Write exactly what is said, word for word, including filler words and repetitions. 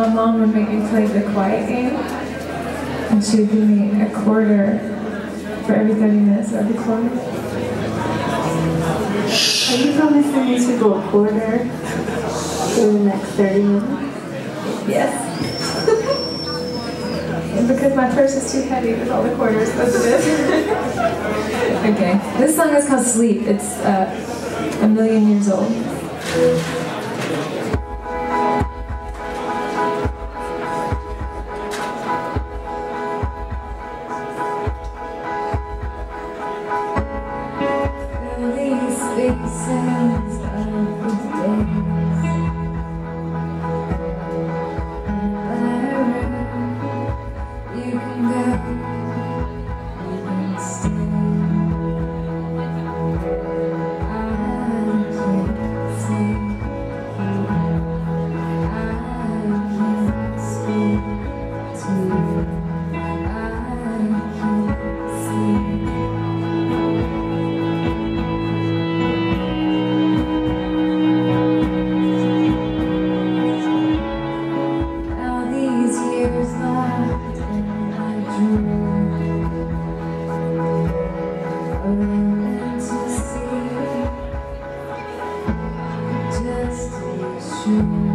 my mom would make me play the quiet game, and she would give me a quarter for every thirty minutes of every quarter. Are you promising these people a quarter for the next thirty minutes? Yes. And because my purse is too heavy with all the quarters, that's it is. Okay. This song is called Sleep. It's uh, a million years old. Spaces of the days, you can go, you can stay. I can't sleep, I can't speak to you, I can't sleep. Just to be sure.